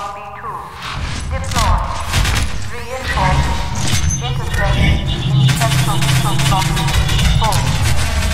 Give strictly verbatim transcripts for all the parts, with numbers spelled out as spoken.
B two. Deploy. Reinforce. Intercept in central from block B four.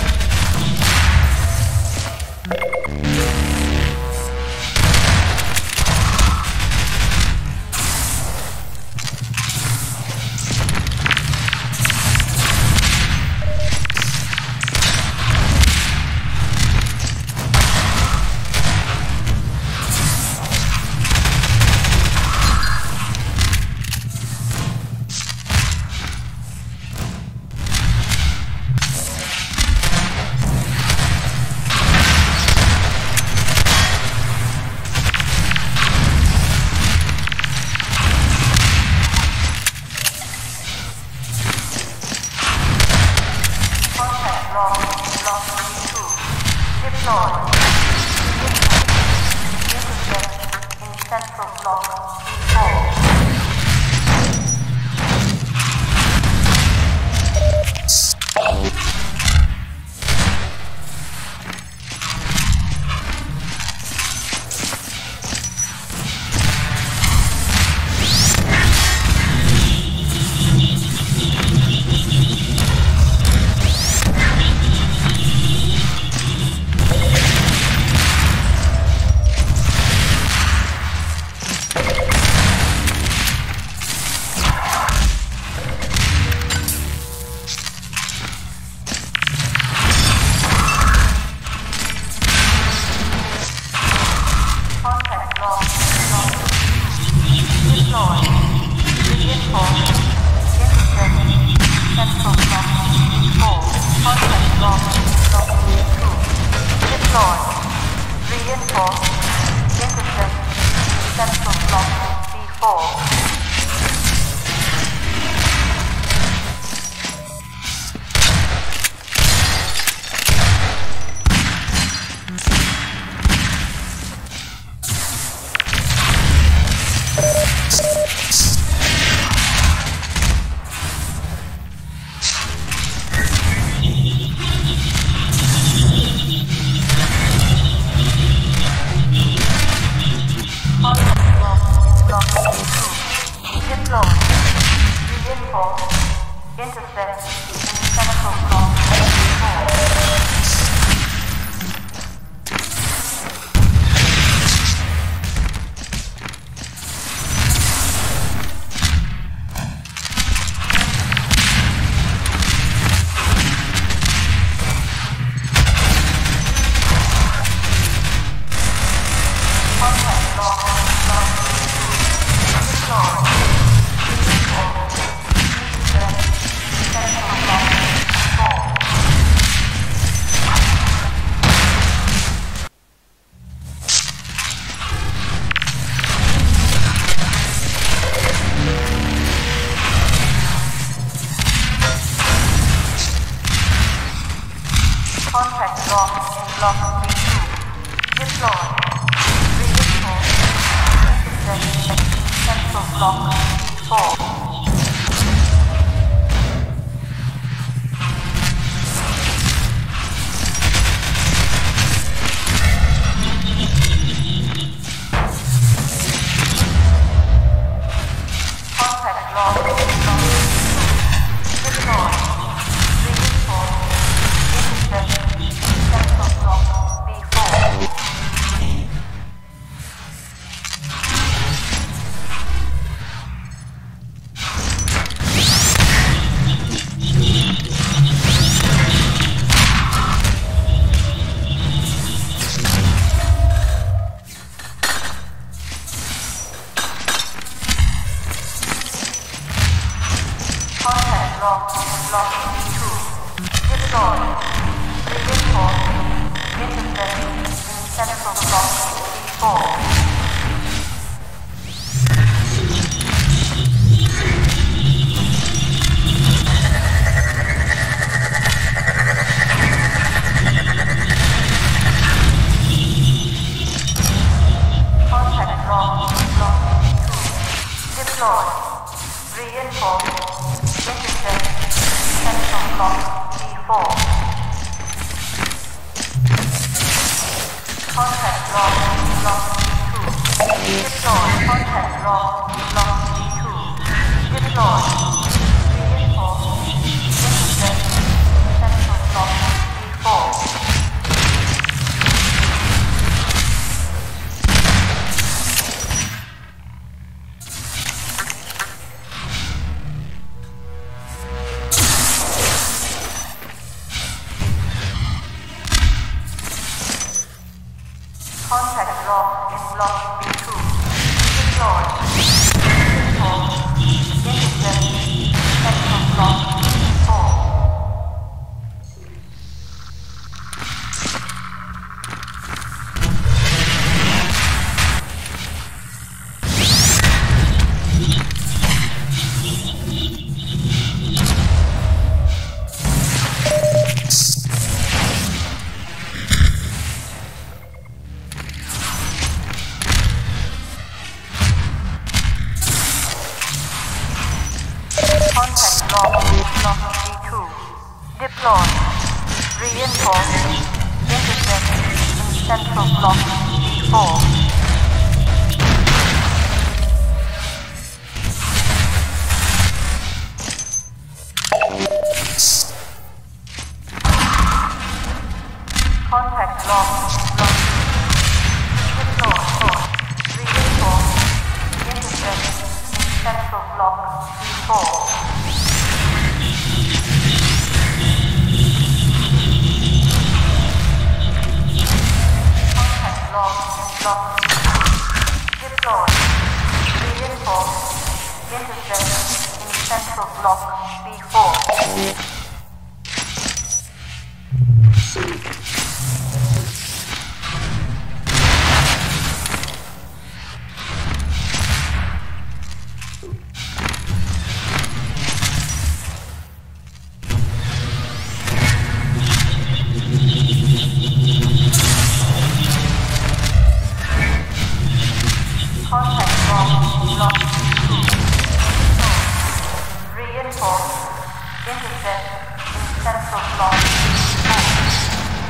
Contact lost in block B two. Deploy. Reinforce. Intercept central block B four. Contact lost in block B two. Deploy. Contact locked in block B two. Deploy. Reinforce. Intercept in central block B four. Contact locked in block B two. Deploy. Reinforce. Intercept central block B four. Contact locked in block B two. Deploy. block, block B two. Deploy. Reinforce. Intercept. Central block B four. Contact lock in block B two. Deploy. Reinforce. Intercept. Central block B four. Contact lock block B two. Deploy. Reinforce. Intercept in central block B four. Contact lock block. Deploy. Reinforce. Intercept in central block B four. Contact lock in block B two. Deploy. Reinforce. Intercept in central block B four. Contact block block B two. Reinforce. Intercept in central block B four.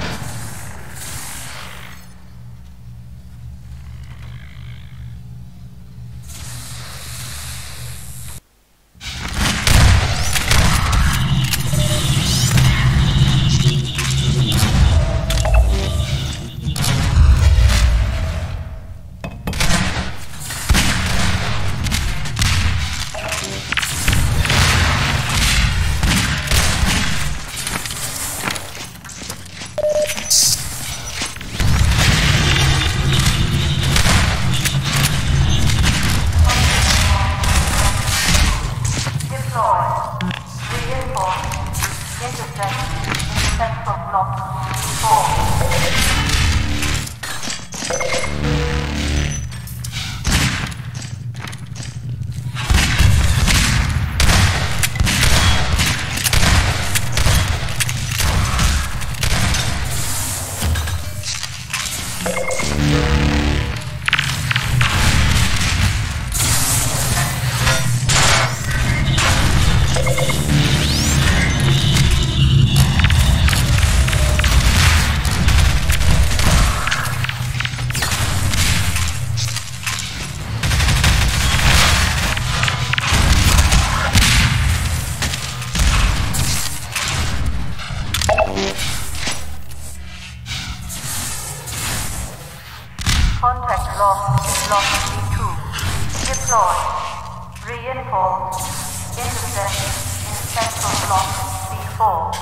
Contact lost, lost B two. Deploy. Reinforce. Intercept in central block B four.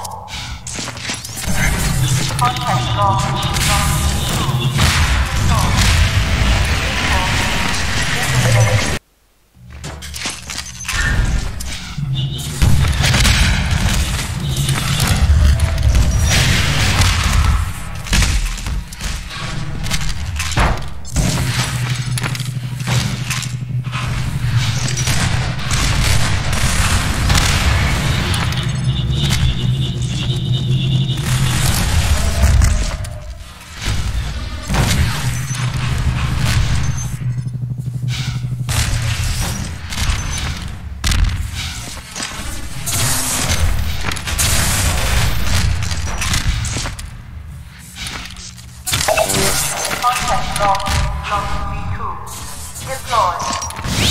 Contact lost, lost B two. Deploy. Reinforce. Intercept. Contact lock, lock B two. Deploy.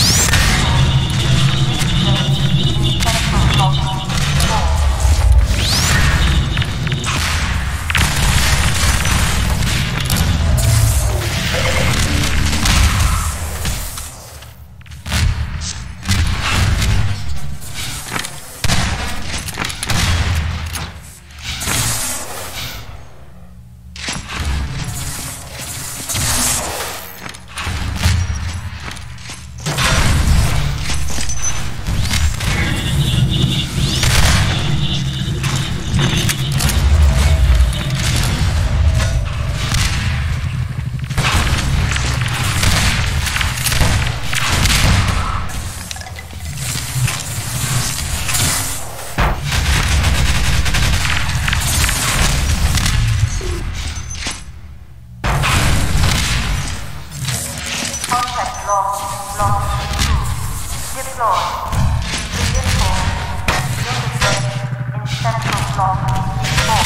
block two. Deploy. Reinforce. Intercept in central block four.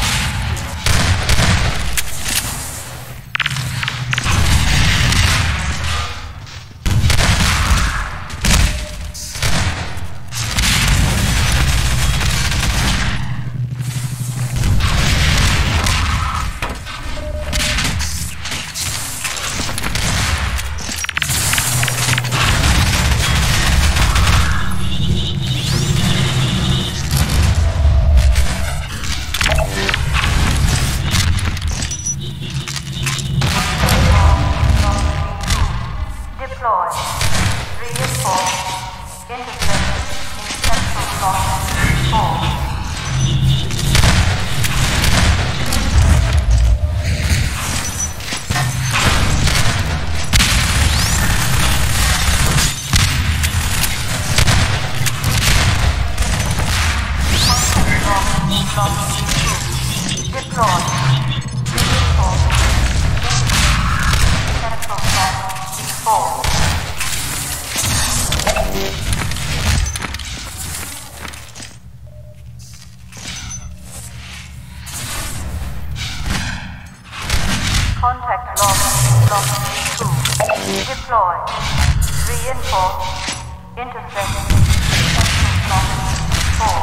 Deploy. Reinforce. Intercept in central block four. Deploy. Reinforce. Central block four. Contact log block two. Deploy. Reinforce. Intercept. Central block four.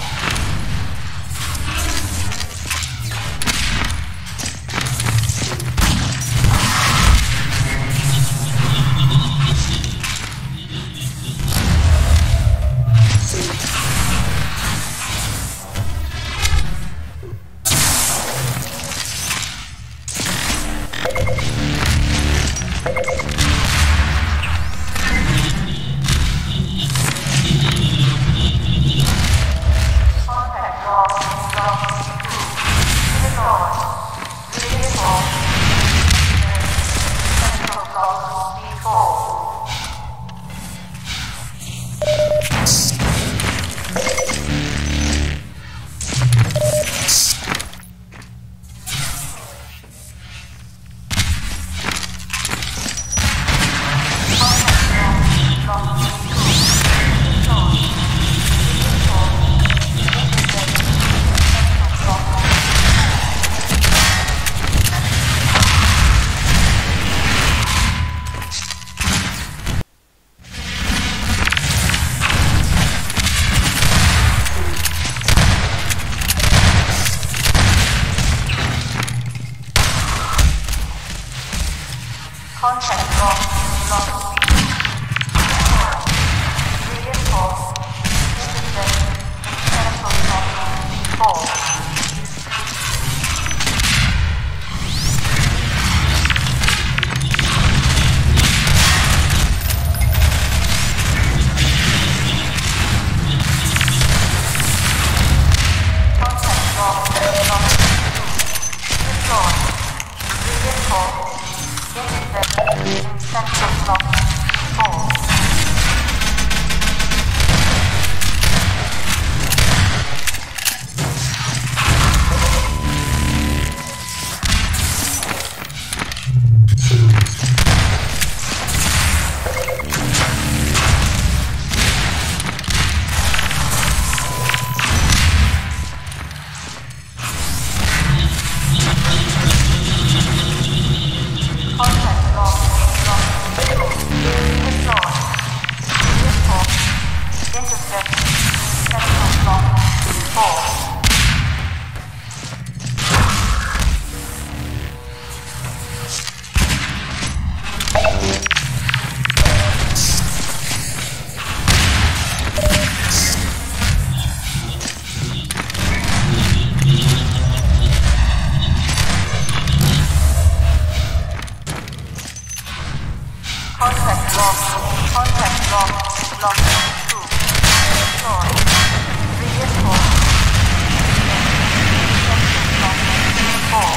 Contact log block reinforce intercept central block four. Contact log block deploy reinforce intercept central block four. Contact log block deploy reinforce intercept central block four. Contact log, contact log, block two. Deploy. Reinforce. Central block four.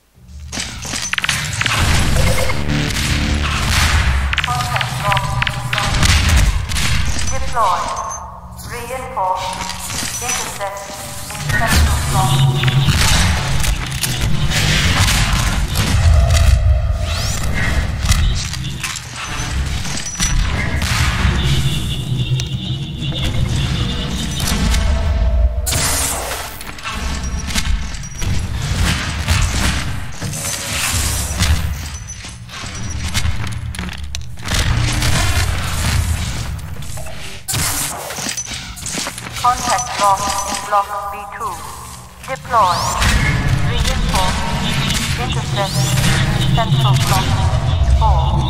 Contact log, block deploy. Reinforce. Intercept in central block. Contact lost in Block B two. Deploy. Reinforce. Intercept. Central Block B four.